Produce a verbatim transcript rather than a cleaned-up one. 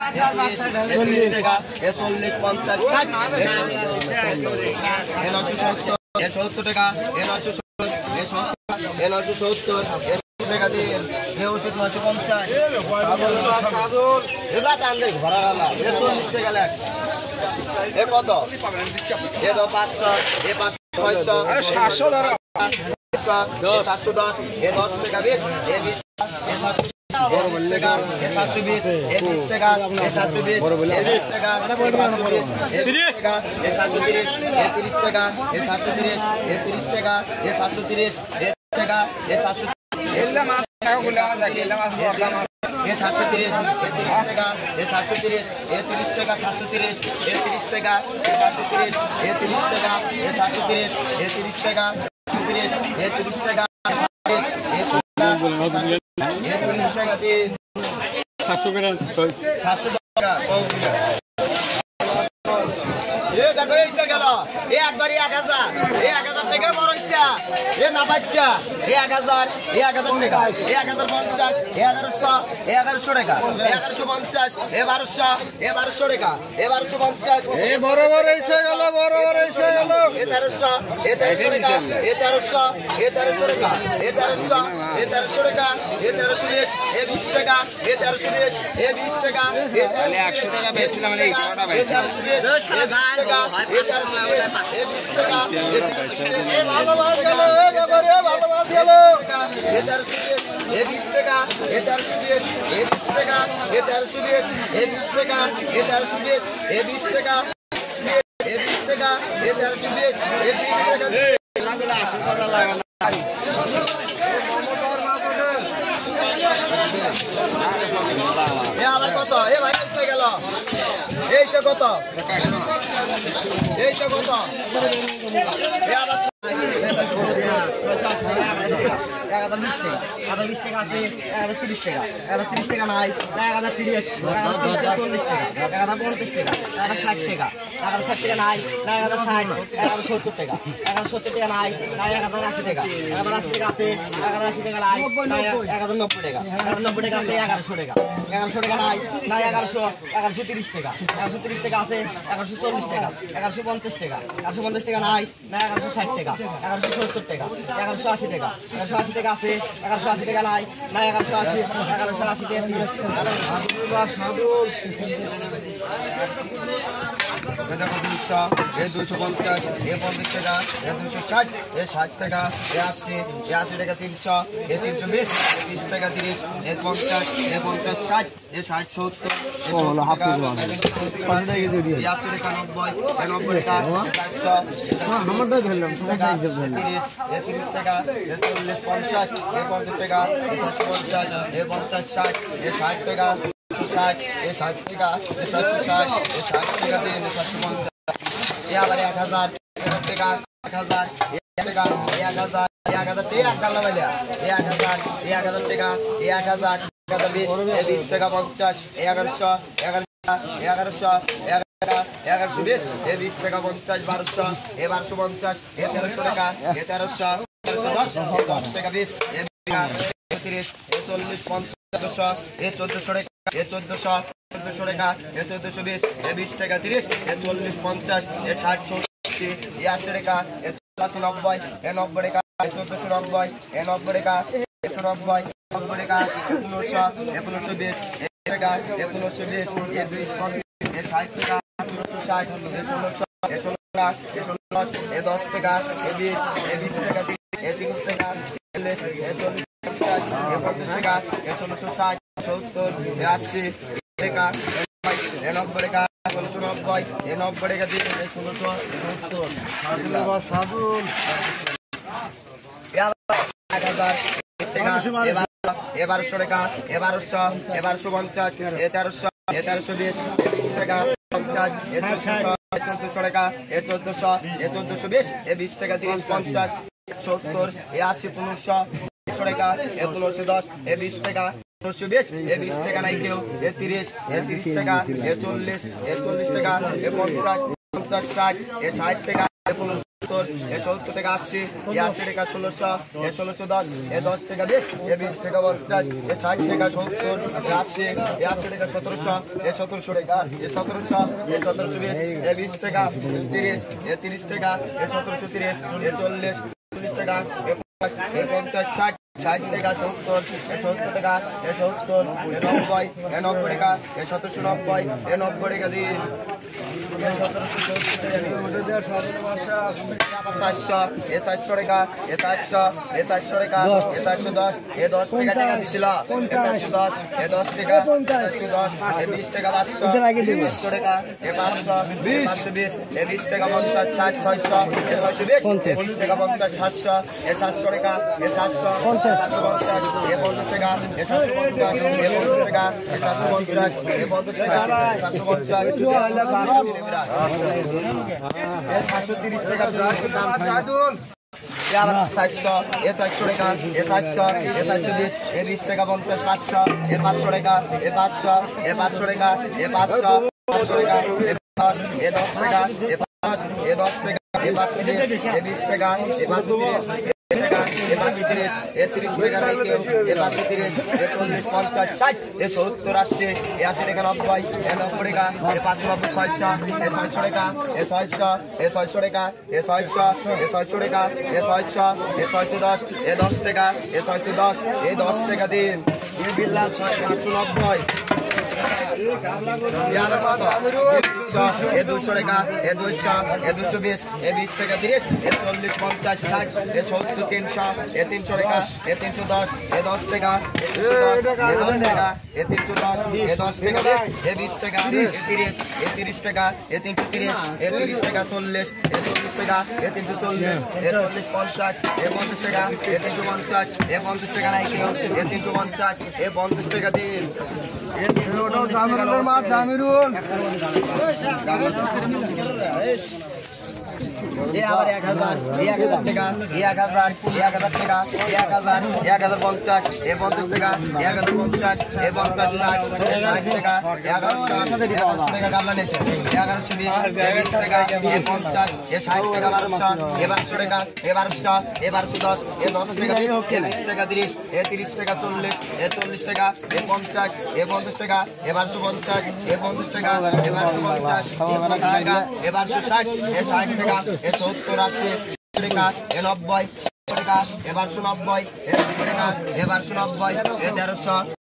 চল্লিশ পঞ্চাশ ষাট এ নশো সত্তর এ সত্তর টাকা এ নশো সত্তর এ সত্তর এ নশো সত্তর টাকা দিয়ে এ ওষুধ নশো পঞ্চাশ ভরা গেল এ চল্লিশ টাকা লেখ এ কত এ তো পাঁচশো এ পাঁচশো ছয়শো সাতশো ধরো সাতশো দশ এ দশ টাকা বিশ এ বিশ এ সাতশো টাকা এ সাতশো বিশ এ বিশ টাকা এ সাতশো বিশ এ বিশ টাকা এ তিরিশ টাকা এ সাতশো তিরিশ এ তিরিশ টাকা এ সাতশো তিরিশ এ তিরিশ টাকা এ সাতশো তিরিশ এ টাকা এ সাতশো এ সাতশো তিরিশ এ তিরিশ টাকা এ সাতশো তিরিশ এ তিরিশ টাকা সাতশো তিরিশ এ তিরিশ টাকা এ সাতশো তিরিশ এ তিরিশ টাকা এ সাতশো তিরিশ এ তিরিশ টাকা তিরিশ এ তিরিশ টাকা এ তিরিশ টাকা দিয়ে সাতশো সাতশো টাকা এ দেখো এসে গেল এ একবারই এক হাজার এ এক হাজার টাকা বড় ইচ্ছা এ না বাচ্চা এ এক হাজার এ এক হাজার টাকা এ এক হাজার পঞ্চাশ এ এগারোশো এ এগারোশো টাকা এ এগারোশো পঞ্চাশ এ বারোশো এ বারোশো টাকা এ বারোশো পঞ্চাশ এ বড় বড় এসে গেল বড় বড় এসে গেল এ তেরোশো এ তেরোশো টাকা এ তেরোশো এ তেরোশো টাকা এ তেরোশো এ তেরোশো টাকা এ তেরোশো বিশ এ বিশ টাকা এ তেরোশো বিশ এ বিশ টাকা একশো টাকা বেচছিলাম এ তেরোশো বিশ এ ভাই টাকা এ তেরোশো এ বিশ টাকা এ ভালো মাল গেল এ বাবা রে ভালো মাল গেল এ তেরোশো এ বিশ টাকা এ তেরোশো বিশ এ বিশ টাকা এ তেরোশো বিশ এ বিশ টাকা এ তেরোশো বিশ এ বিশ টাকা এ বিশ টাকা এ তেরোশো বিশ এ বিশ টাকা লাগলা সুন্দর লাগলা এ আবার কত এ ভাই এসে গেল এইটা কত এইটা কত এ আবার এক হাজার বিশ টাকা এক হাজার বিশ টাকা আছে এক হাজার তিরিশ টাকা এক হাজার তিরিশ টাকা নাই এক হাজার তিরিশ এক হাজার চল্লিশ টাকা এক হাজার পঞ্চাশ টাকা এক হাজার ষাট টাকা এক হাজার ষাট টাকা নাই না এক হাজার ষাট এক হাজার সত্তর টাকা এক হাজার সত্তর টাকা নাই না এক হাজার আশি টাকা এক হাজার আশি টাকা আছে এক হাজার আশি টাকা নাই এক হাজার নব্বই টাকা এক হাজার নব্বই টাকা আছে এগারোশো টাকা এগারোশো টাকা নাই না এগারোশো এগারোশো তিরিশ টাকা এগারোশো তিরিশ টাকা আছে এগারোশো চল্লিশ টাকা এগারোশো পঞ্চাশ টাকা এগারোশো পঞ্চাশ টাকা নাই না এগারোশো ষাট টাকা এগারোশো সত্তর টাকা এগারোশো আশি টাকা এগারোশো আশি টাকা আছে এগারোশো আশি টাকা নাই না এগারোশো আশি এগারোশো আশি টাকা দেখো দুইশো এ দুইশো পঞ্চাশ এ পঞ্চাশ টাকা এ দুইশো ষাট এ ষাট টাকা এ আশি এ আশি টাকা তিনশো এ তিনশো বিশ এ বিশ টাকা তিরিশ এ পঞ্চাশ এ পঞ্চাশ ষাট এ ষাট সত্তর এ আশি টাকা নব্বই এ নব্বই টাকা চারশো টাকা তিরিশ এ তিরিশ টাকা এ চল্লিশ পঞ্চাশ এ পঞ্চাশ টাকা এ চারশো পঞ্চাশ এ পঞ্চাশ ষাট এ ষাট টাকা ষাট এ ষাট টাকা এ সাতশো ষাট এ ষাট টাকা দিয়ে সাতশো পঞ্চাশ এ আবার এক হাজার টাকা এক হাজার এক টাকা এক হাজার এক হাজার টাকা এক গাল্লা বাইলা এ এক হাজার এ এক হাজার টাকা এ এক হাজার এক হাজার বিশ এ বিশ টাকা পঞ্চাশ এ এগারোশো এগারোশো এগারোশো এগারোশো বিশ এ বিশ টাকা পঞ্চাশ বারোশো এ বারোশো পঞ্চাশ এ তেরোশো টাকা এ তেরোশো তেরোশো দশ এ দশ টাকা বিশ এ তিরিশ এ চল্লিশ পঞ্চাশ এ চোদ্দশো টাকা এ চোদ্দশো চোদ্দশো টাকা এ চোদ্দশো বিশ এ বিশ টাকা তিরিশ এ চল্লিশ পঞ্চাশ এ ষাট সত্তর এ আশি টাকা এ চৌরাশি নব্বই এ নব্বই টাকা এ চোদ্দশো নব্বই এ নব্বই টাকা একশো নব্বই নব্বই টাকা এ পনেরোশো এ পনেরোশো বিশ এ টাকা এ পনেরোশো বিশ এ দুই এ ষাট টাকা পনেরোশো ষাট এ ষোলোশো এ ষোলো টাকা এ ষোলো দশ এ দশ টাকা এ বিশ এ বিশ টাকা এ তিরিশ টাকা চল্লিশ এ চল্লিশ পঞ্চাশ এ পঞ্চাশ টাকা এ ষোলোশো ষাট সত্তর এ আশি টাকা এ নব্বই টাকা ষোলোশো নব্বই এ নব্বই টাকা দিয়ে এ ষোলোশো সত্তর এক হাজার এ বারোশো টাকা এ বারোশো এ বারোশো পঞ্চাশ এ তেরোশো এ তেরোশো বিশ এ বিশ টাকা পঞ্চাশ এ চোদ্দশো এ চোদ্দশো টাকা এ চোদ্দশো এ চোদ্দশো বিশ এ বিশ টাকা তিরিশ পঞ্চাশ সত্তর এ আশি পনেরোশো একশো টাকা এ পনেরোশো দশ এ বিশ টাকা পনেরোশো বিশ এ বিশ টাকা নাই কেউ এ তিরিশ এ তিরিশ টাকা এ চল্লিশ এ চল্লিশ টাকা এ পঞ্চাশ পঞ্চাশ ষাট এ ষাট টাকা এ পনেরোশো সত্তর এ সত্তর টাকা আশি এ আশি টাকা ষোলোশো এ ষোলোশো দশ এ দশ টাকা বিশ এ বিশ টাকা পঞ্চাশ এ ষাট টাকা সত্তর এ আশি এ আশি টাকা সতেরোশো এ সতেরোশো টাকা এ সতেরোশো এ সতেরোশো বিশ এ বিশ টাকা তিরিশ এ তিরিশ টাকা এ সতেরোশো তিরিশ এ চল্লিশ চল্লিশ টাকা এ পঞ্চাশ এ পঞ্চাশ ষাট ষাট টাকা সত্তর এ সত্তর টাকা এ সত্তর এ নব্বই এ নব্বই টাকা এ সতেরোশো নব্বই এ নব্বই টাকা দিন চারশো এ চারশো টাকা এ চারশো এ চারশো টাকা এ চারশো দশ এ দশ টাকা টাকা দিছিল এ চারশো দশ এ দশ টাকা চারশো দশ এ বিশ টাকা পাঁচশো পাঁচশো টাকা এ পাঁচশো পাঁচশো বিশ এ বিশ টাকা পঞ্চাশ ষাট ছয়শো এ ছয়শো বিশ এ বিশ টাকা পঞ্চাশ সাতশো এ সাতশো টাকা এ সাতশো সাতশো পঞ্চাশ এ পঞ্চাশ টাকা এ সাতশো পঞ্চাশ এ পঞ্চাশ টাকা এ সাতশো পঞ্চাশ এ পঞ্চাশ টাকা সাতশো পঞ্চাশ সাতশো তিরিশ টাকা চারশো এ চারশো টাকা এ চারশো এ চারশো বিশ এ বিশ টাকা পঞ্চাশ পাঁচশো এ পাঁচশো টাকা এ পাঁচশো এ পাঁচশো টাকা এ পাঁচশো পাঁচশো টাকা এ দশ এ দশ টাকা এ পাঁচ এ দশ টাকা এ পাঁচশো বিশ এ বিশ টাকা এ পাঁচশো তিরিশ এ পাঁচশো তিরিশ এ তিরিশ টাকা নাই কেউ এ পাঁচশো তিরিশ এ চল্লিশ পঞ্চাশ ষাট এ সত্তর আশি এ আশি টাকা নব্বই এ নব্বই টাকা এ পাঁচশো নব্বই ছয়শো এ ছয়শো টাকা এ ছয়শো এ ছয়শো টাকা এ ছয়শো এ ছয়শো টাকা এ ছয়শো এ ছয়শো দশ এ দশ টাকা এ ছয়শো দশ এ দশ টাকা দিন বিল্লাল পাঁচশো নব্বই এ দুশো টাকা এ দুশো এ দুশো বিশ এ বিশ টাকা তিরিশ এ চল্লিশ পঞ্চাশ ষাট এ সত্তর তিনশো এ তিনশো টাকা এ তিনশো দশ এ দশ টাকা এ দশ টাকা এ তিনশো দশ এ দশ টাকা এ বিশ টাকা এ তিরিশ এ তিরিশ টাকা এ তিনশো তিরিশ এ তিরিশ টাকা চল্লিশ এ চল্লিশ টাকা এ তিনশো চল্লিশ এ চল্লিশ পঞ্চাশ এ পঞ্চাশ টাকা এ তিনশো পঞ্চাশ এ পঞ্চাশ টাকা নাই কেউ এ তিনশো পঞ্চাশ এ পঞ্চাশ টাকা দিন আবার এক হাজার এক হাজার টাকা এক হাজার এক হাজার টাকা এক হাজার এক হাজার পঞ্চাশ এ পঞ্চাশ টাকা এক হাজার পঞ্চাশ এ পঞ্চাশ ষাট ষাট টাকা এগারোশো এগারোশো টাকা গামলা নেছে এগারোশো বিশ এ বিশ টাকা এ পঞ্চাশ এ ষাট টাকা বারোশো এ বারোশো টাকা এ বারোশো এ বারোশো দশ এ দশ টাকা বিশ এ বিশ টাকা তিরিশ এ তিরিশ টাকা চল্লিশ এ চল্লিশ টাকা এ পঞ্চাশ এ পঞ্চাশ টাকা এ বারোশো পঞ্চাশ এ পঞ্চাশ টাকা এ বারোশো পঞ্চাশ এ পঞ্চাশ টাকা এ বারোশো ষাট এ ষাট টাকা এ সত্তর আশি টাকা এ নব্বই টাকা এ বারোশো নব্বই এ নব্বই টাকা এ বারোশো নব্বই এ তেরোশো